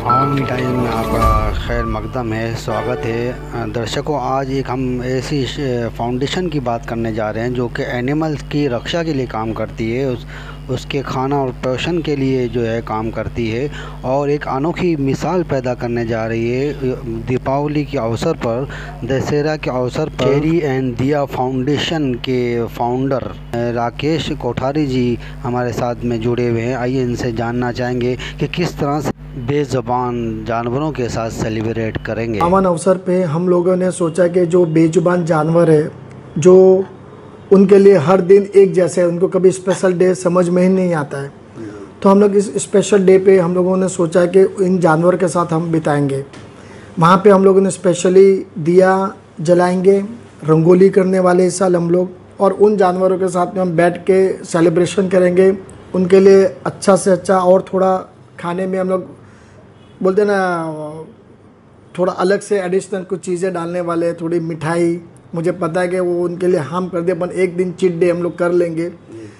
Awami time में आपका खैर मकदम है, स्वागत है। दर्शकों, आज एक हम ऐसी फाउंडेशन की बात करने जा रहे हैं जो कि एनिमल्स की रक्षा के लिए काम करती है, उसके खाना और पोषण के लिए जो है काम करती है और एक अनोखी मिसाल पैदा करने जा रही है। दीपावली के अवसर पर, दशहरा के अवसर पर चेरी एंड दिया फाउंडेशन के फाउंडर राकेश कोठारी जी हमारे साथ में जुड़े हुए हैं। आइए इनसे जानना चाहेंगे कि किस तरह से बेज़ुबान जानवरों के साथ सेलिब्रेट करेंगे। अमन अवसर पे हम लोगों ने सोचा कि जो बेजुबान जानवर है, जो उनके लिए हर दिन एक जैसे, उनको कभी स्पेशल डे समझ में ही नहीं आता है, तो हम लोग इस स्पेशल डे पे हम लोगों ने सोचा कि इन जानवर के साथ हम बिताएंगे। वहाँ पे हम लोगों ने स्पेशली दिया जलाएंगे, रंगोली करने वाले इस साल हम लोग, और उन जानवरों के साथ में हम बैठ के सेलिब्रेशन करेंगे। उनके लिए अच्छा से अच्छा और थोड़ा खाने में हम लोग बोलते ना, थोड़ा अलग से एडिशनल कुछ चीज़ें डालने वाले, थोड़ी मिठाई। मुझे पता है कि वो उनके लिए हार्म कर दे, अपन एक दिन चीट डे हम लोग कर लेंगे,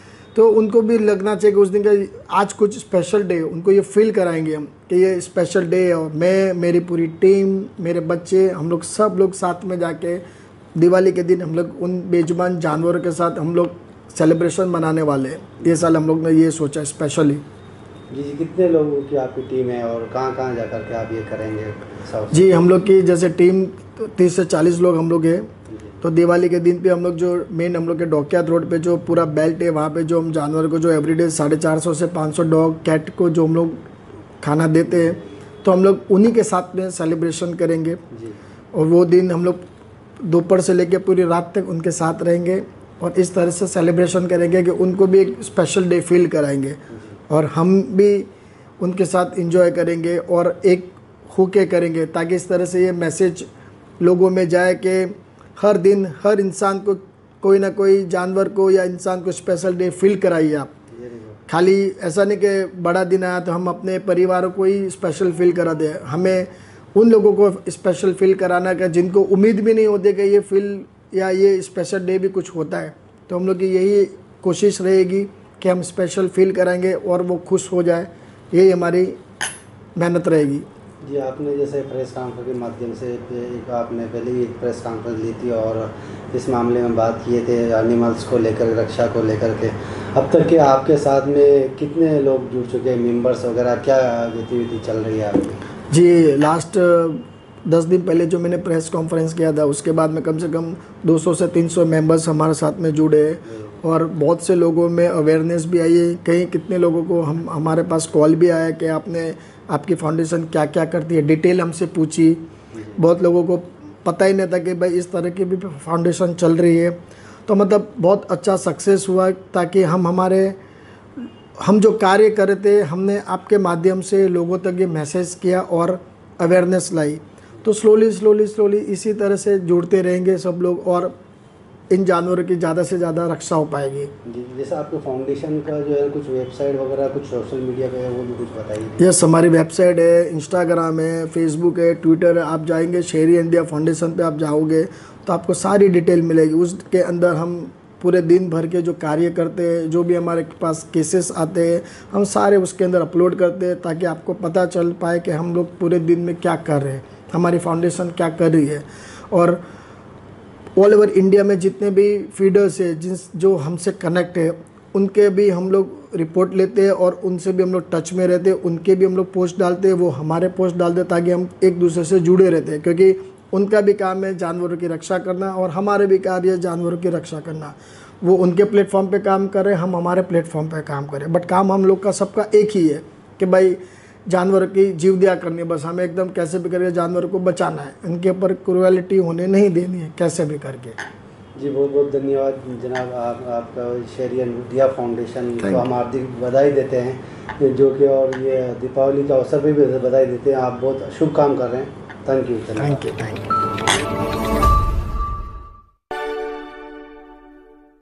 तो उनको भी लगना चाहिए कि उस दिन का आज कुछ स्पेशल डे, उनको ये फील कराएंगे हम कि ये स्पेशल डे है। और मैं, मेरी पूरी टीम, मेरे बच्चे, हम लोग सब लोग साथ में जाके दिवाली के दिन हम लोग उन बेजुबान जानवरों के साथ हम लोग सेलिब्रेशन मनाने वाले हैं। ये साल हम लोग ने ये सोचा स्पेशली। जी, कितने लोगों की आपकी टीम है और कहाँ कहाँ जा कर के आप ये करेंगे? जी, हम लोग की जैसे टीम 30 से 40 लोग हम लोग हैं। तो दिवाली के दिन पे हम लोग जो मेन हम लोग के डॉकयार्ड रोड पे जो पूरा बेल्ट है, वहाँ पे जो हम जानवर को जो एवरीडे 450 से 500 डॉग कैट को जो हम लोग खाना देते हैं, तो हम लोग उन्हीं के साथ में सेलिब्रेशन करेंगे। और वो दिन हम लोग दोपहर से लेकर पूरी रात तक उनके साथ रहेंगे और इस तरह से सेलिब्रेशन करेंगे कि उनको भी एक स्पेशल डे फील कराएंगे और हम भी उनके साथ एंजॉय करेंगे और एक होके करेंगे, ताकि इस तरह से ये मैसेज लोगों में जाए कि हर दिन हर इंसान को, कोई ना कोई जानवर को या इंसान को स्पेशल डे फील कराइए आप। खाली ऐसा नहीं कि बड़ा दिन आया तो हम अपने परिवारों को ही स्पेशल फील करा दें। हमें उन लोगों को स्पेशल फील कराना का जिनको उम्मीद भी नहीं होती कि ये फील या ये स्पेशल डे भी कुछ होता है। तो हम लोग की यही कोशिश रहेगी कि हम स्पेशल फील कराएंगे और वो खुश हो जाए, यही हमारी मेहनत रहेगी। जी, आपने जैसे प्रेस कॉन्फ्रेंस के माध्यम से एक आपने पहले ही एक प्रेस कॉन्फ्रेंस ली थी और इस मामले में बात किए थे एनिमल्स को लेकर, रक्षा को लेकर के। अब तक के आपके साथ में कितने लोग जुड़ चुके हैं, मेंबर्स वगैरह, क्या गतिविधि चल रही है आपकी? जी, लास्ट 10 दिन पहले जो मैंने प्रेस कॉन्फ्रेंस किया था, उसके बाद में कम से कम 200 से 300 मेंबर्स हमारे साथ में जुड़े और बहुत से लोगों में अवेयरनेस भी आई है। कहीं कितने लोगों को हमारे पास कॉल भी आया कि आपकी फाउंडेशन क्या क्या करती है, डिटेल हमसे पूछी। बहुत लोगों को पता ही नहीं था कि भाई इस तरह की भी फाउंडेशन चल रही है। तो मतलब बहुत अच्छा सक्सेस हुआ, ताकि हम जो कार्य कर रहे थे, हमने आपके माध्यम से लोगों तक ये मैसेज किया और अवेयरनेस लाई। तो स्लोली इसी तरह से जुड़ते रहेंगे सब लोग और इन जानवरों की ज़्यादा से ज़्यादा रक्षा हो पाएगी। जी, जैसे आपके फाउंडेशन का जो है कुछ वेबसाइट वगैरह, कुछ सोशल मीडिया पे है, वो भी कुछ बताइए। यस, हमारी वेबसाइट है, इंस्टाग्राम है, फेसबुक है, ट्विटर है। आप जाएंगे चेरी एंड दिया फाउंडेशन पे आप जाओगे तो आपको सारी डिटेल मिलेगी। उसके अंदर हम पूरे दिन भर के जो कार्य करते हैं, जो भी हमारे पास केसेस आते हैं, हम सारे उसके अंदर अपलोड करते हैं, ताकि आपको पता चल पाए कि हम लोग पूरे दिन में क्या कर रहे हैं, हमारी फाउंडेशन क्या कर रही है। और ऑल ओवर इंडिया में जितने भी फीडर्स है जो हमसे कनेक्ट है, उनके भी हम लोग रिपोर्ट लेते हैं और उनसे भी हम लोग टच में रहते हैं। उनके भी हम लोग पोस्ट डालते हैं, वो हमारे पोस्ट डालते हैं, ताकि हम एक दूसरे से जुड़े रहते हैं, क्योंकि उनका भी काम है जानवरों की रक्षा करना और हमारे भी कार्य है जानवरों की रक्षा करना। वो उनके प्लेटफॉर्म पे काम कर रहे हैं, हम हमारे प्लेटफॉर्म पे काम करें, बट काम हम लोग का सबका एक ही है कि भाई जानवरों की जीव दया करनी है। बस हमें एकदम कैसे भी करके जानवरों को बचाना है, इनके ऊपर क्रूएलिटी होने नहीं देनी है, कैसे भी करके। जी, बहुत बहुत धन्यवाद जनाब। आपका चेरी एंड दिया फाउंडेशन को हम हार्दिक बधाई देते हैं, जो कि और ये दीपावली के अवसर पर भी बधाई देते हैं। आप बहुत शुभ काम कर रहे हैं। Thank you.